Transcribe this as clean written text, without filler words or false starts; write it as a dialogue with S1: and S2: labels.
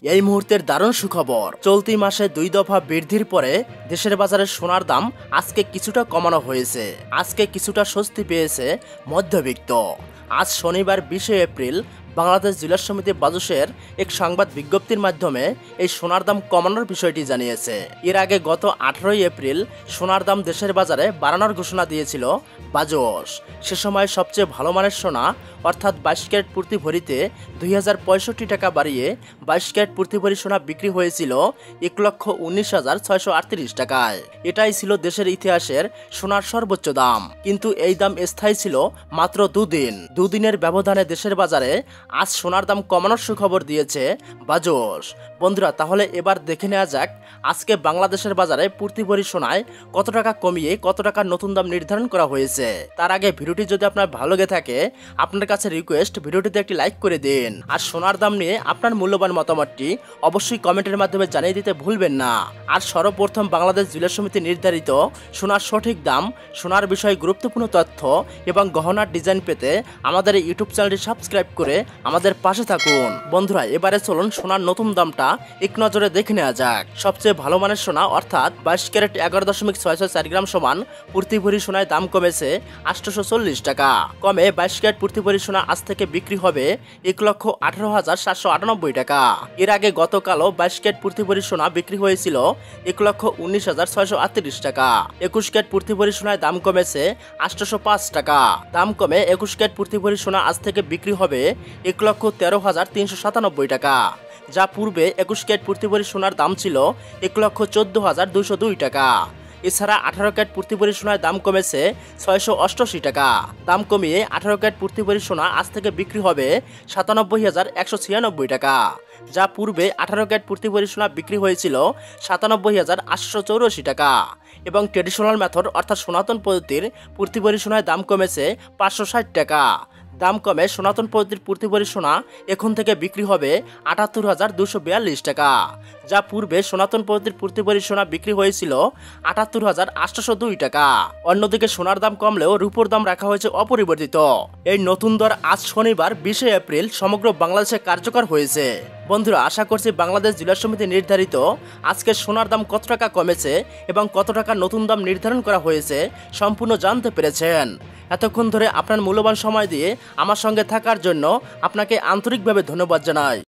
S1: এই মুহূর্তের দারুণ সুখবর, চলতি মাসে 2 দফা বৃদ্ধির পরে দেশের বাজারে সোনার দাম আজকে কিছুটা কমানো হয়েছে। আজকে কিছুটা স্বস্তি পেয়েছে মধ্যবিত্ত। আজ শনিবার 20 এপ্রিল বাংলাদেশ জুয়েলার্স সমিতি বাজুসের এক সংবাদ বিজ্ঞপ্তির মাধ্যমে এই সোনার দাম কমানোর বিষয়টি জানিয়েছে। এর আগে গত 18 এপ্রিল সোনার দাম দেশের বাজারে বাড়ানোর ঘোষণা দিয়েছিল বাজুস। সে সময় সবচেয়ে ভালো মানের সোনা অর্থাৎ 22 ক্যারেট প্রতি ভরিতে 2065 টাকা বাড়িয়ে 22 ক্যারেট প্রতি ভরি সোনা বিক্রি হয়েছিল 1,19,638 টাকায়। এটাই ছিল দেশের ইতিহাসের সোনার সর্বোচ্চ দাম। কিন্তু এই দাম স্থায়ী ছিল মাত্র দুদিনের ব্যবধানে দেশের বাজারে আজ সোনার দাম কমানোর সুখবর দিয়েছে বাজুস। বন্ধুরা, তাহলে এবার দেখে নেওয়া যাক আজকে বাংলাদেশের বাজারে প্রতি ভরি সোনায় কত টাকা কমিয়ে কত টাকার নতুন দাম নির্ধারণ করা হয়েছে। তার আগে ভিডিওটি যদি আপনার ভালো লেগে থাকে আপনার কাছে রিকোয়েস্ট, ভিডিওটিতে একটি লাইক করে দিন। আর সোনার দাম নিয়ে আপনার মূল্যবান মতামতটি অবশ্যই কমেন্টের মাধ্যমে জানিয়ে দিতে ভুলবেন না। আর সর্বপ্রথম বাংলাদেশ জুয়েলার্স সমিতি নির্ধারিত সোনার সঠিক দাম, সোনার বিষয়ে গুরুত্বপূর্ণ তথ্য এবং গহনার ডিজাইন পেতে আমাদের এই ইউটিউব চ্যানেলটি সাবস্ক্রাইব করে আমাদের পাশে থাকুন। বন্ধুরা, এবারে চলুন সোনার নতুন দামটা এক নজরে দেখে নেওয়া যাক। সবচেয়ে ভালো মানের সোনা অর্থাৎ 22 ক্যারেট 11.664 গ্রাম সমান প্রতি ভরি সোনায় দাম কমেছে 840 টাকা। কমে 22 ক্যারেট প্রতি ভরি সোনা আজ থেকে বিক্রি হবে 1,18,798 টাকা। এর আগে গতকালও 22 ক্যারেট প্রতি ভরি সোনা বিক্রি হয়েছিল 1,19,638 টাকা। 21 ক্যারেট প্রতি ভরি সোনায় দাম কমেছে 805 টাকা। দাম কমে 21 ক্যারেট প্রতি ভরি সোনা আজ থেকে বিক্রি হবে 1,13,397 টাকা, যা পূর্বে 21 ক্যারেট প্রতি ভরি সোনার দাম ছিল 1,14,202 টাকা। এছাড়া 18 ক্যারেট প্রতি ভরি সোনার দাম কমেছে 688 টাকা। দাম কমিয়ে 18 ক্যারেট প্রতি ভরি সোনা আজ থেকে বিক্রি হবে 97,196 টাকা, যা পূর্বে 18 ক্যারেট প্রতি ভরি সোনা বিক্রি হয়েছিল 97,884 টাকা। এবং ট্রেডিশনাল মেথড অর্থাৎ সনাতন পদ্ধতির প্রতি ভরি সোনায় দাম কমেছে 560 টাকা। দাম কমে সনাতন পদ্ধতির প্রতি ভরি সোনা এখন থেকে বিক্রি হবে 78,242 টাকা, যা পূর্বে সনাতন পদ্ধতির প্রতি ভরি সোনা বিক্রি হয়েছিল 78,802 টাকা। অন্যদিকে সোনার দাম কমলেও রূপোর দাম রাখা হয়েছে অপরিবর্তিত। এই নতুন দর আজ শনিবার 20 এপ্রিল সমগ্র বাংলাদেশে কার্যকর হয়েছে। বন্ধুরা, আশা করছি বাংলাদেশ জুয়েলার্স সমিতি নির্ধারিত আজকে সোনার দাম কত টাকা কমেছে এবং কত টাকা নতুন দাম নির্ধারণ করা হয়েছে সম্পূর্ণ জানতে পেরেছেন। এতক্ষণ ধরে আপনার মূল্যবান সময় দিয়ে আমার সঙ্গে থাকার জন্য আপনাকে আন্তরিকভাবে ধন্যবাদ জানাই।